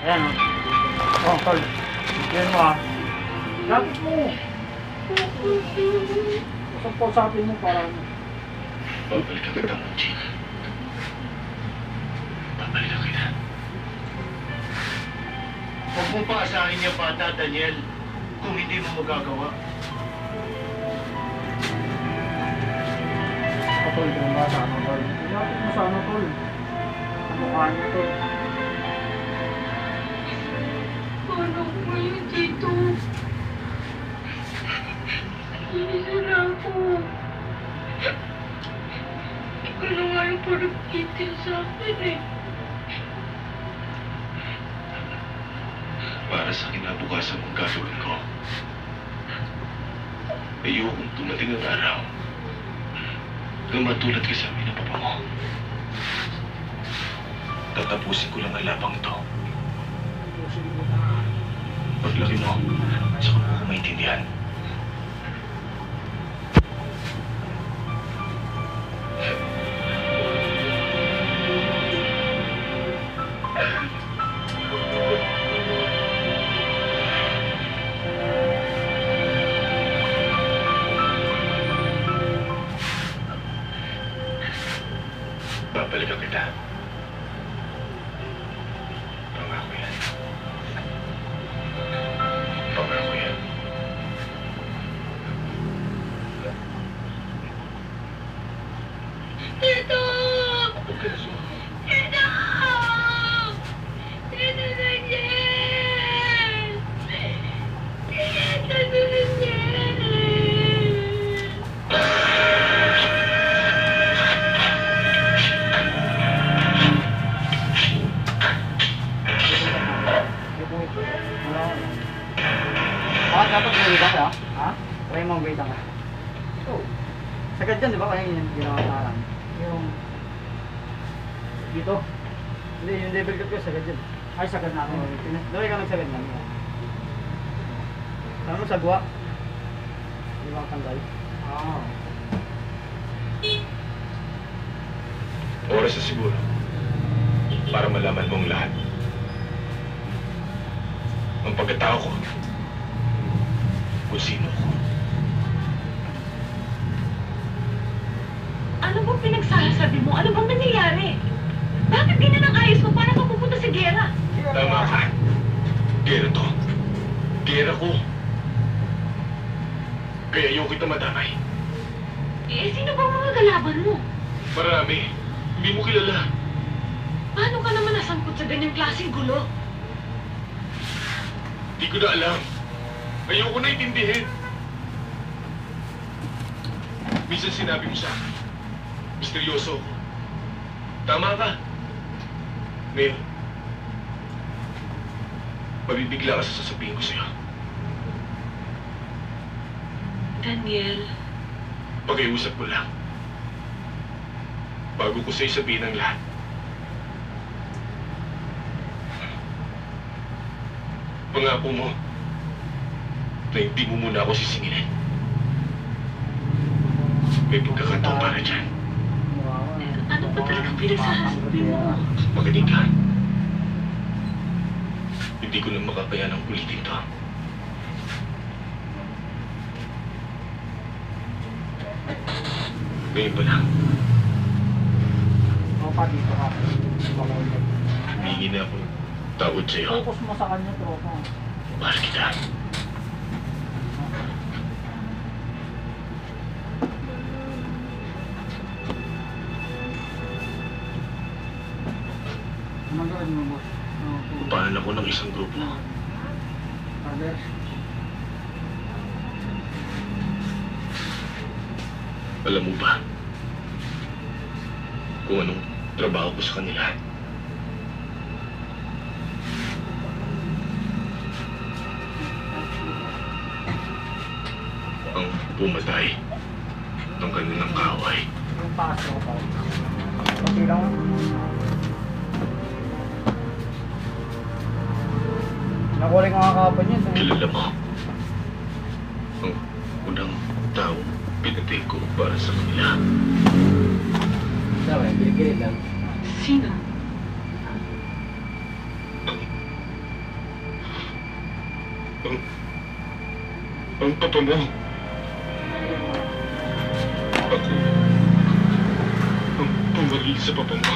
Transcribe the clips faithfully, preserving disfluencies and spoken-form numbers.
Ayan o. Oh, tol. Yan mo ah. Lapit mo. Isang po sa atin mo para ano. Babalik ka kita, Munching. Babalik ka kita. Huwag mong paasahin yung bata, Daniel, kung hindi mo magagawa. Tol, kung ba sa ano, tol? Lapit mo sa ano, tol? Sa mukha niya, tol. Paano ko yun dito? Hindi na ako. Ikaw na nga yung parang kitin sa akin eh. Para sa kinabukasan mong gagawin ko, ayokong tumating ang araw na matulad ka sa amin ng papa mo. Tatapusin ko lang ang labang ito. Paglaki mo, saka mo ko maintindihan. Babalikan kita. Pangako yan. Pangako yan. Tito! Huwag ka na suwa. Tito! Tito Daniel! Tito Daniel! Ah, dapat may iba ka? Ha? Try mo wait ka. Oo. Sagad dyan, di ba? Kaya yung ginawa sa alam. Yung... Dito. Hindi, yung level cut ko, sagad dyan. Ay, sagad na ako. Daway ka nagsagad na. Saan mo sagwa? Di ba tanggal? Ah. Oras na siguro para malaman mong lahat. Ang pagkatao ko, kung sino ko. Ano bang pinagsasabi mo? Ano bang nangyayari? Bakit di na nang ayos mo? Paano ka pupunta sa gera? Tama ka. Gera to. Gera ko. Kaya ayaw kita madamay. Eh, sino bang mga kalaban mo? Marami. Hindi mo kilala. Paano ka naman nasangkot sa ganyang klaseng gulo? Hindi ko na alam. Ayoko na intindihin. Minsan sinabi mo sa akin, misteryoso ako. Tama ka. Ngayon, mabibigla ka sa sasabihin ko sa'yo. Daniel, Pakiusap ko lang. Bago ko sa'yo sabihin ang lahat. Pangako mo na hindi mo muna ako sisingilin. May pagkakataon para dyan. ano ba talagang pinagsasabi mo? Magaling ka. Hindi ko na makakayanang ulitin to. Ngayon pa lang. O, pa dito ka. Hingi na ako tawad sa'yo. Focus mo sa kanya, tropa. Mahal kita. Anong gawin mo, boss? Upahan ako ng isang grupo. Father? Alam mo ba kung anong trabaho ko sa kanila? Ang pumatay ng kanilang kaaway. Yung paso ko pa. Okay lang. Nakuling mga kapan yun. Kilala mo ang unang tao pinatay ko para sa kanila. Sabi, gilig-gilig lang. Sino? Ang... Ang papa mo. Ako. Ang pumaril sa papa mo.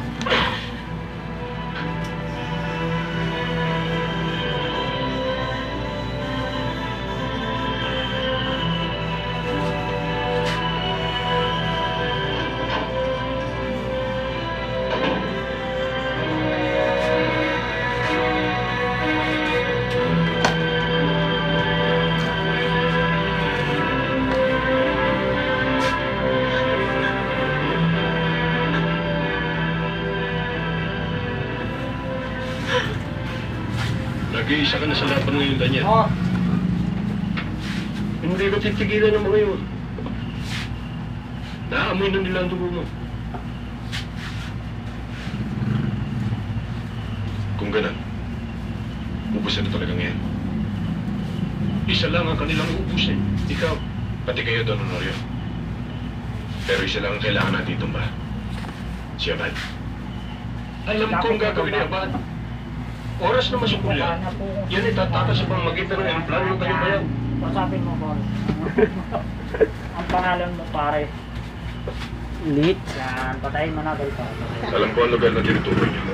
Nag-iisa ka na sa laban ngayon, Daniel. Oo. Hindi ko titigilan ng mga yun. Naamoy na nila ang dugo mo. Kung ganun, ubusin na talaga ngayon. Isa lang ang kanilang ubusin. Ikaw, pati kayo, Don Honorio. Pero isa lang ang kailangan natin itumba. Si Abad. Alam ko ang gagawin ni Abad. Oras na masukula. Yan ay tataka sa pamamagitan ng emplano ng kanyang bayan. Pasapin mo, Paul. Ang pangalan mo, pare. Lit. Yan, patayin mo na, Galpa. Alam ko ang lugar na tinutukoy niyo.